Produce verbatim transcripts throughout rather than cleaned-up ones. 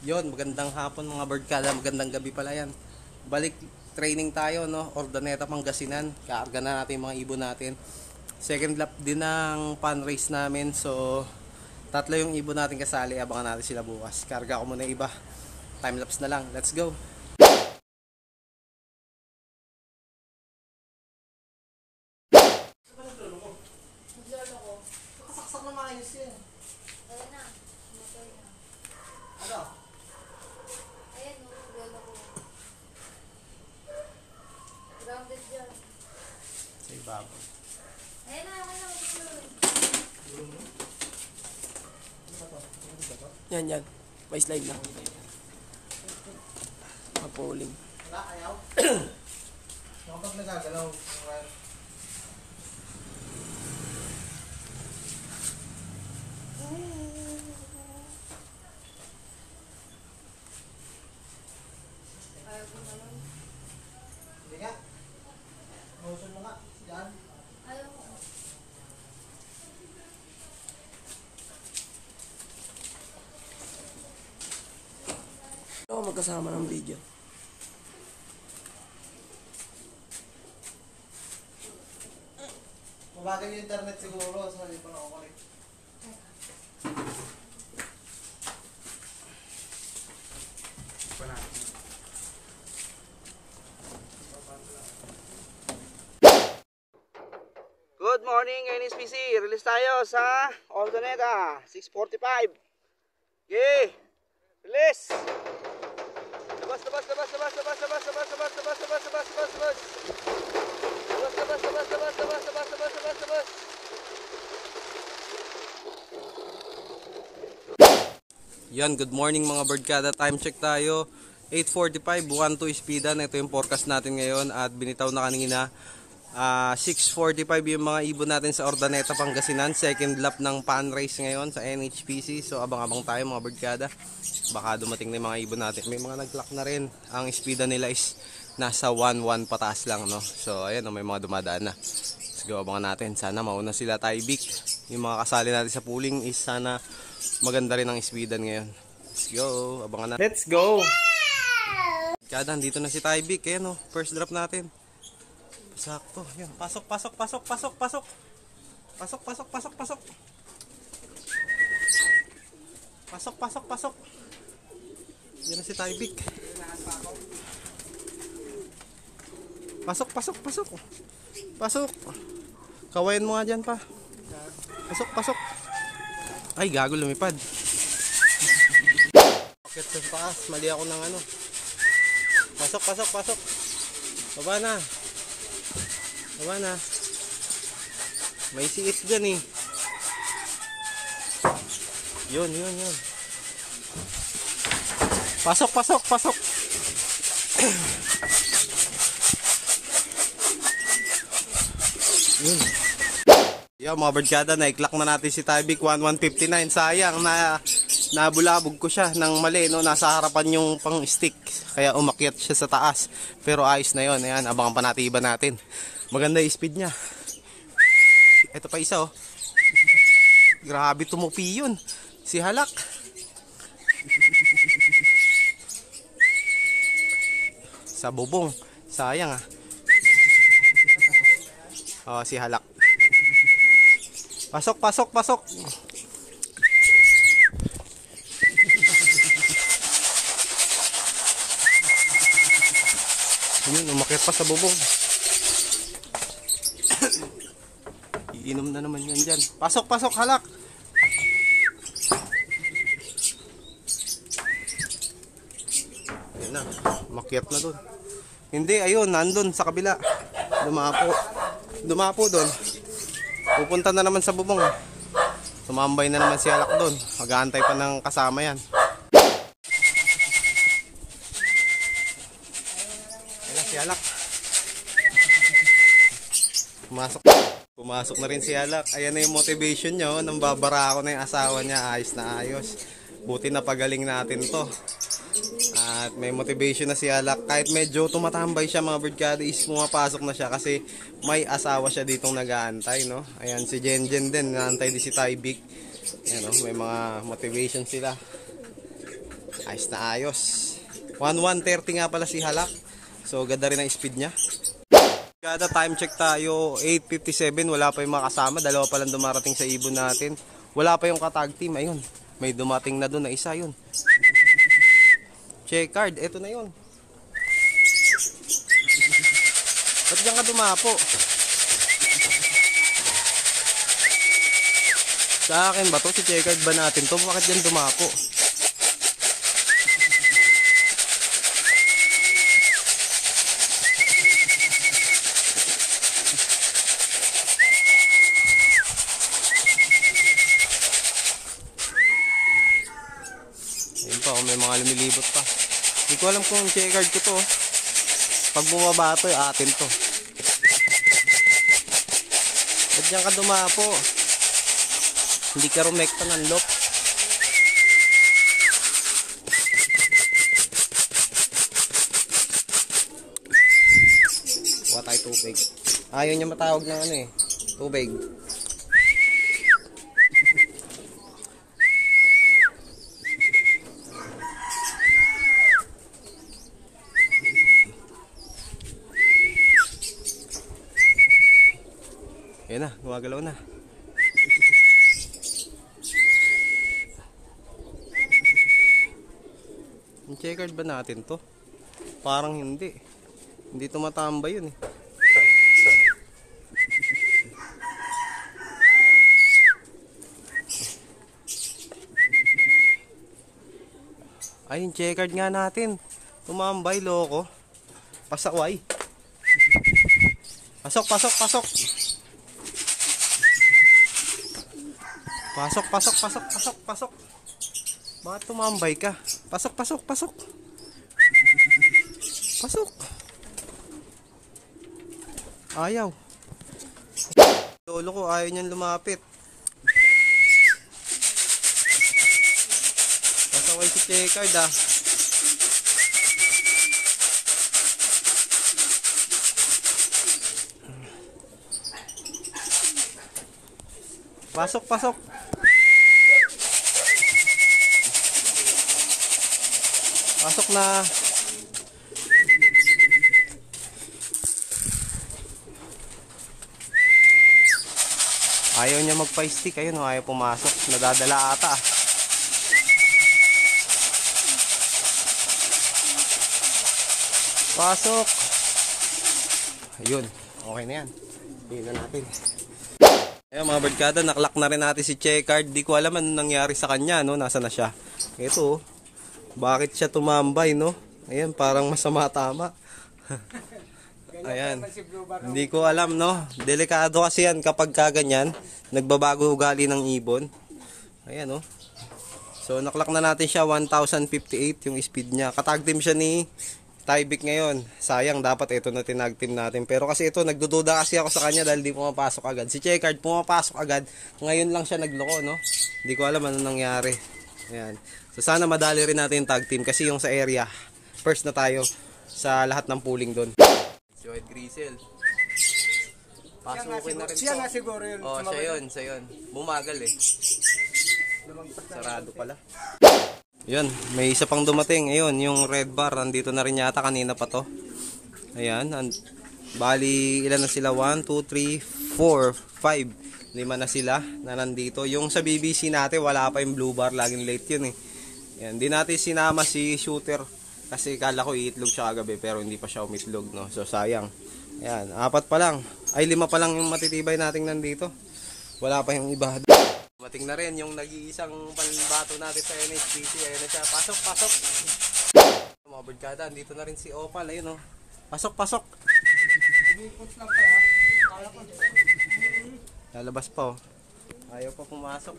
Yon, magandang hapon mga birdkada, magandang gabi pala yan. Balik training tayo, no? Ordaneta, Pangasinan. Kaarga na natin yung mga ibon natin. Second lap din ng pan race namin. So, tatlo yung ibon natin kasali. Abangan natin sila bukas. Karga ko muna iba. Time lapse na lang. Let's go! Kakasaksak na maayos yan. Ayan na, motor na. Ano? Ayan, no, gala ko. Grounded dyan. Sa ibabaw. Ayan na, ayan na, motor. Yan, yan. May slide na. Mapuling. Wala, ayaw? Kapag nagagalaw, Ayaw ko naman. hindi nga. Motion mo nga. Diyan. Ayaw ko. Oo, magkasama ng video. Mabagal yung internet siguro. So, hindi pa na ako correct. Good morning, N S P C. Release tayo sa Ordaneta, six forty-five. Okay. Release. Labas, labas, labas, labas, labas, labas, labas, labas, labas, labas, labas, labas, labas. Labas, labas, labas, labas, labas, labas, labas, labas, labas. Yan, good morning mga birdkada. Time check tayo. eight forty-five, one two speedan. Ito yung forecast natin ngayon at binitaw na kanina. Uh, six forty-five yung mga ibon natin sa Ordaneta, Pangasinan. Second lap ng pan race ngayon sa N H P C. So abang-abang tayo mga birdkada. Baka dumating na yung mga ibon natin. May mga nag-clock na rin. Ang speeda nila is nasa one one pataas lang, no? So ayan, no, may mga dumadaan na. Let's go, abangan natin. Sana mauna sila Taibik. Yung mga kasali natin sa pooling is sana maganda rin ang speedan ngayon. Let's go, abangan natin. Let's go! Kada, dito na si Taibik. Ayan, no, first drop natin. Sakto. Yan. Pasok, pasok, pasok, pasok, pasok. Pasok, pasok, pasok, pasok. Pasok, pasok, pasok. Yan na si Taibik. Pasok, pasok, pasok. Pasok. Kawayan mo nga dyan pa. Pasok, pasok. Ay, gago, lumipad. Bakit sa taas? Mali ako ng ano. Pasok, pasok, pasok. Baba na. Baba na. May siis dyan eh. Yun, yun, yun. Pasok, pasok, pasok. Yun. Yo, mga birdkada, na-clock na natin si Taibik one one fifty-nine. Sayang na nabulabog ko siya ng mali, no? Nasa harapan yung pang stick. Kaya umakyat siya sa taas. Pero ayos na yun. Ayan, abangan pa natin iba natin. Maganda yung speed niya. Ito pa isa, oh. Grabe tumupi yun. Si Halak. Sa bubong. Sayang, ah. Oh, si Halak. Pasok, pasok, pasok. Yun, umakyat pa sa bubong. Iinom na naman yan dyan. Pasok, pasok, Halak. Yan na, umakyat na dun. Hindi, ayun, nandun sa kabila. Dumapo. Dumapo dun. Pupunta na naman sa bubong. Sumambay na naman si Halak dun. Mag-aantay pa ng kasama yan. Ayan na si Halak. Pumasok. Pumasok na rin si Halak. Ayan na yung motivation niya. Oh. Nang babara ako na yung asawa niya. Ayos na ayos. Buti na pagaling natin to. At may motivation na si Halak. Kahit medyo tumatambay siya mga birdkada is pumapasok na siya kasi may asawa siya ditong nag-aantay, no? Ayan si Jenjen din, nag-aantay din si Taibik. Ayan, no? May mga motivation sila. Ayos na ayos. one one thirty nga pala si Halak. So ganda rin ang speed niya. Kada time check tayo, eight fifty-seven, wala pa yung mga kasama. Dalawa pa lang dumarating sa ibon natin. Wala pa yung katag team. Ayun, may dumating na doon na isa yun. Check card, eto na yun. Ba't diyan ka dumapo? Sa akin ba to? Si check card ba natin to? Bakit diyan dumapo? Ayun pa, may mga lumilibot pa. Hindi ko alam kung check card ko to. Pag bumaba to, atin to. Ba't diyan ka dumapo? Hindi ka rumekta ng lock. Kuha tayo tubig. Ayaw niya matawag ng ano eh. Tubig. Ayan na, gumagalaw na. Yung checkered ba natin to? Parang hindi. Hindi tumatambay yun eh. Ay, yung checkered nga natin. Tumambay, loko. Pasaway. Pasok, pasok, pasok. Pasok, pasok, pasok, pasok, pasok. Bakit tumambay ka? Pasok, pasok, pasok. Pasok. Ayaw. Lolo ko, ayaw niyan lumapit. Pasaway si Checkered ah. Pasok, pasok. Pasok na. Ayaw niya magpa-stick. Ayun, ayaw pumasok. Nadadala ata. Pasok. Ayun. Okay na yan. Tingnan natin. Ayun mga birdkada, naklock na rin natin si Checkered. Di ko alam anong nangyari sa kanya, no? Nasaan na siya? Ito, bakit siya tumambay, no? Ayan, parang masama tama. Ayan. Hindi ko alam, no? Delikado kasi yan kapag kaganyan. Nagbabago ugali ng ibon. Ayan, no? So, naklock na natin siya. one thousand fifty-eight yung speed niya. Katag team siya ni Tyvek ngayon. Sayang, dapat ito na tinag team natin. Pero kasi ito, nagdududa kasi ako sa kanya dahil di pumapasok agad. Si Checkered, pumapasok agad. Ngayon lang siya nagloko, no? Hindi ko alam ano nangyari. Ayan. So, sana madali rin natin yung tag team kasi yung sa area, first na tayo sa lahat ng pooling doon. Joed Grisel. Pasukin na rin Siya to. nga siguro yun. Oh, siya yun, siya yun. Bumagal eh. Sarado pala. Yun, may isa pang dumating. Ayun, yung red bar. Nandito na rin yata. Kanina pa to. Ayan. Bali, ilan na sila? one, two, three, four, five. Lima na sila na nandito. Yung sa B B C natin, wala pa yung blue bar. Laging late yun eh. Ayan, di natin sinama si shooter. Kasi kala ko iitlog siya kagabi. Pero hindi pa siya umitlog, no? So, sayang. Ayan, apat pa lang. Ay, lima pa lang yung matitibay nating nandito. Wala pa yung iba. Mating na rin yung nag-iisang panbato natin sa N H P C. Ayun na siya. Pasok, pasok. Mga birdkada, dito na rin si Opal. Ayun o. Pasok, pasok. Lalabas pa o. Ayaw pa pumasok.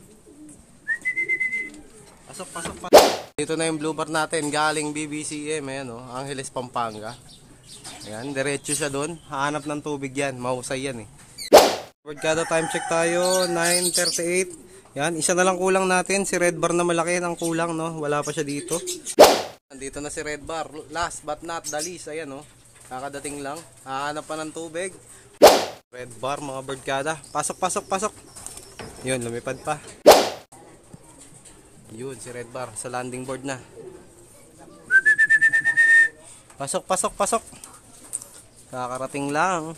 Pasok, pasok, pasok. Dito na yung blue bar natin. Galing B B C M. Ayan o. Angeles, Pampanga. Ayan, diretso siya doon. Hahanap ng tubig yan. Mahusay yan eh. Birdkada, time check tayo. nine thirty-eight. Yan, isa na lang kulang natin. Si red bar na malaki ang kulang, no? Wala pa siya dito. Nandito na si red bar. Last but not the least. Ayan, no? Kakadating lang. Hahanap pa ng tubig. Red bar, mga birdkada. Pasok, pasok, pasok. Yun, lumipad pa. Yun, si red bar. Sa landing board na. Pasok, pasok, pasok. Kakarating lang.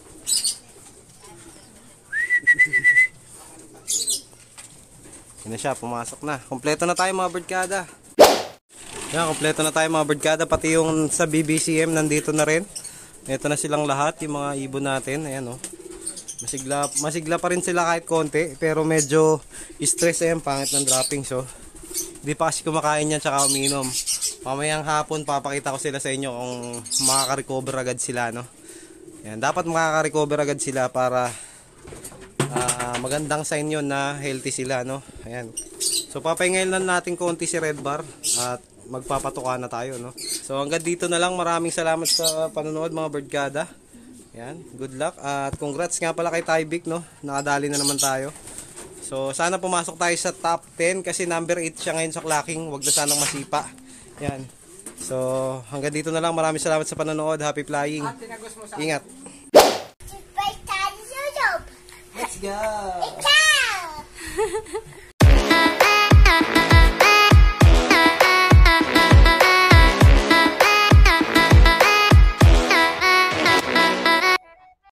Yun na siya, pumasok na. Kompleto na tayo mga birdkada. Yan, kompleto na tayo mga birdkada. Pati yung sa B B C M nandito na rin. Ito na silang lahat, yung mga ibon natin. Ayan o. Oh. Masigla, masigla pa rin sila kahit konti. Pero medyo stress ayan, pangit ng dropping. So, hindi pa kasi kumakain yan tsaka uminom. Mamayang hapon papakita ko sila sa inyo kung makaka-recover agad sila. No? Ayan, dapat makaka-recover agad sila para uh, magandang sign yun na healthy sila. No? Ayan. So, papahingayin lang natin konti si Red Bar at magpapatuka na tayo. No? So, hanggang dito na lang. Maraming salamat sa panonood mga birdkada. Yan, good luck at congrats nga pala kay Tyvek, no? Nakadali na naman tayo. So sana pumasok tayo sa top ten kasi number eight siya ngayon sa clocking. Huwag na sanang masipa. Yan. So hanggang dito na lang. Maraming salamat sa panonood. Happy flying. Ingat. Let's go! Ikaw!